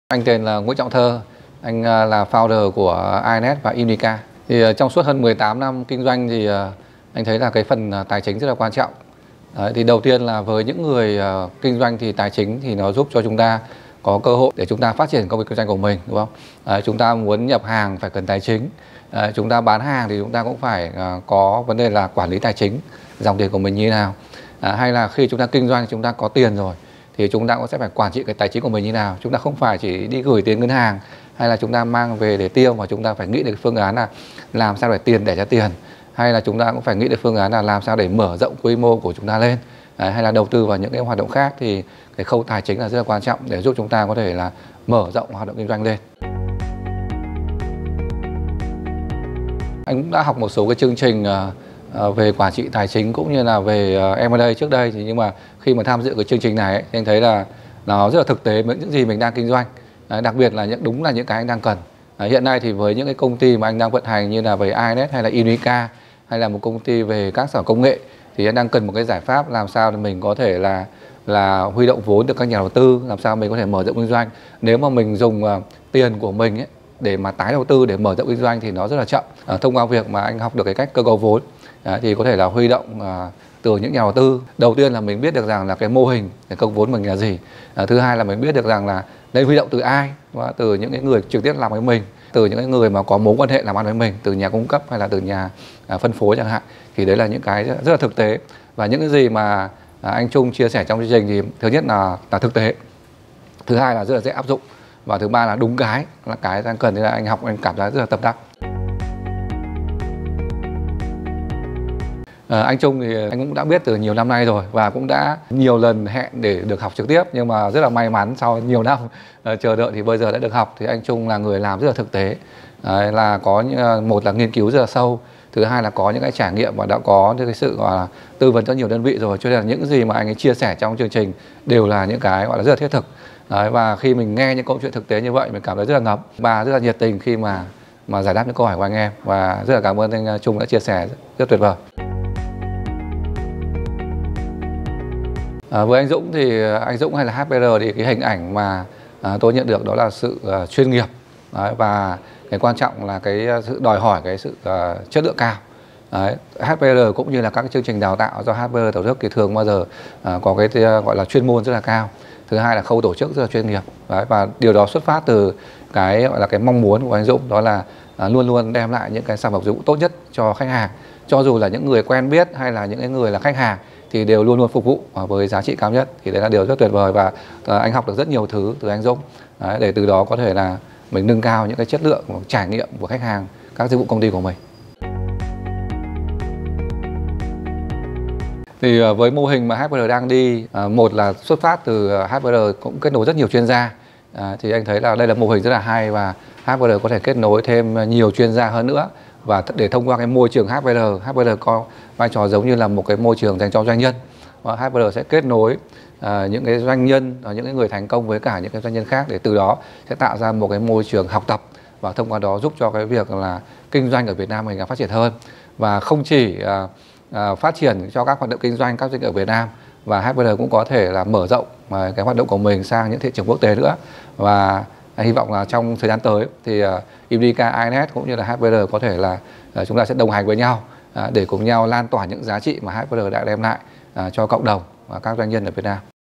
Anh tên là Nguyễn Trọng Thơ, anh là founder của iNet và Unica. Thì trong suốt hơn 18 năm kinh doanh thì anh thấy là cái phần tài chính rất là quan trọng. Đấy, thì đầu tiên là với những người kinh doanh thì tài chính thì nó giúp cho chúng ta có cơ hội để chúng ta phát triển công việc kinh doanh của mình, đúng không? Đấy, chúng ta muốn nhập hàng phải cần tài chính. Đấy, chúng ta bán hàng thì chúng ta cũng phải có vấn đề là quản lý tài chính, dòng tiền của mình như thế nào. Hay là khi chúng ta kinh doanh chúng ta có tiền rồi thì chúng ta cũng sẽ phải quản trị cái tài chính của mình như nào. Chúng ta không phải chỉ đi gửi tiền ngân hàng hay là chúng ta mang về để tiêu, mà chúng ta phải nghĩ được phương án là làm sao để tiền để ra tiền, hay là chúng ta cũng phải nghĩ được phương án là làm sao để mở rộng quy mô của chúng ta lên. Đấy, hay là đầu tư vào những cái hoạt động khác. Thì cái khâu tài chính là rất là quan trọng để giúp chúng ta có thể là mở rộng hoạt động kinh doanh lên. Anh cũng đã học một số cái chương trình về quản trị tài chính cũng như là về M&A trước đây, thì nhưng mà khi mà tham dự cái chương trình này ấy, thì anh thấy là nó rất là thực tế với những gì mình đang kinh doanh. Đấy, đặc biệt là đúng là những cái anh đang cần. Đấy, hiện nay thì với những cái công ty mà anh đang vận hành như là về iNet hay là Unica hay là một công ty về các sản công nghệ, thì anh đang cần một cái giải pháp làm sao để mình có thể là huy động vốn được các nhà đầu tư, làm sao mình có thể mở rộng kinh doanh. Nếu mà mình dùng tiền của mình ấy để mà tái đầu tư để mở rộng kinh doanh thì nó rất là chậm. Thông qua việc mà anh học được cái cách cơ cấu vốn thì có thể là huy động từ những nhà đầu tư. Đầu tiên là mình biết được rằng là cái mô hình cái công vốn mình là gì. Thứ hai là mình biết được rằng là nên huy động từ ai, từ những cái người trực tiếp làm với mình, từ những cái người mà có mối quan hệ làm ăn với mình, từ nhà cung cấp hay là từ nhà phân phối chẳng hạn. Thì đấy là những cái rất là thực tế, và những cái gì mà anh Trung chia sẻ trong chương trình thì thứ nhất là thực tế, thứ hai là rất là dễ áp dụng, và thứ ba là đúng cái là cái đang cần. Thì là anh học anh cảm thấy rất là tâm đắc. Anh Trung thì anh cũng đã biết từ nhiều năm nay rồi và cũng đã nhiều lần hẹn để được học trực tiếp, nhưng mà rất là may mắn sau nhiều năm chờ đợi thì bây giờ đã được học. Thì anh Trung là người làm rất là thực tế. Đấy, là có một là nghiên cứu rất là sâu, thứ hai là có những cái trải nghiệm và đã có cái sự gọi là tư vấn cho nhiều đơn vị rồi, cho nên là những gì mà anh ấy chia sẻ trong chương trình đều là những cái gọi là rất là thiết thực. Đấy, và khi mình nghe những câu chuyện thực tế như vậy mình cảm thấy rất là ngấm và rất là nhiệt tình khi mà giải đáp những câu hỏi của anh em, và rất là cảm ơn anh Trung đã chia sẻ rất tuyệt vời. Với anh Dũng thì anh Dũng hay là HPR thì cái hình ảnh mà tôi nhận được đó là sự chuyên nghiệp. Đấy, và cái quan trọng là cái sự đòi hỏi cái sự chất lượng cao. Đấy, HPR cũng như là các cái chương trình đào tạo do HPR tổ chức thì thường bao giờ có cái gọi là chuyên môn rất là cao. Thứ hai là khâu tổ chức rất là chuyên nghiệp. Đấy, và điều đó xuất phát từ cái gọi là cái mong muốn của anh Dũng, đó là luôn luôn đem lại những cái sản phẩm dịch vụ tốt nhất cho khách hàng, cho dù là những người quen biết hay là những cái người là khách hàng thì đều luôn luôn phục vụ với giá trị cao nhất. Thì đấy là điều rất tuyệt vời, và anh học được rất nhiều thứ từ anh Dũng. Đấy, để từ đó có thể là mình nâng cao những cái chất lượng trải nghiệm của khách hàng các dịch vụ công ty của mình. Thì với mô hình mà HPR đang đi, một là xuất phát từ HPR cũng kết nối rất nhiều chuyên gia. Thì anh thấy là đây là mô hình rất là hay, và HPR có thể kết nối thêm nhiều chuyên gia hơn nữa. Và để thông qua cái môi trường HPR có vai trò giống như là một cái môi trường dành cho doanh nhân. Và HPR sẽ kết nối những cái doanh nhân, những cái người thành công với cả những cái doanh nhân khác, để từ đó sẽ tạo ra một cái môi trường học tập, và thông qua đó giúp cho cái việc là kinh doanh ở Việt Nam mình phát triển hơn. Và không chỉ phát triển cho các hoạt động kinh doanh các doanh nghiệp ở Việt Nam, và HPR cũng có thể là mở rộng cái hoạt động của mình sang những thị trường quốc tế nữa. Và hy vọng là trong thời gian tới thì Unica, iNet cũng như là HPR có thể là chúng ta sẽ đồng hành với nhau để cùng nhau lan tỏa những giá trị mà HPR đã đem lại cho cộng đồng và các doanh nhân ở Việt Nam.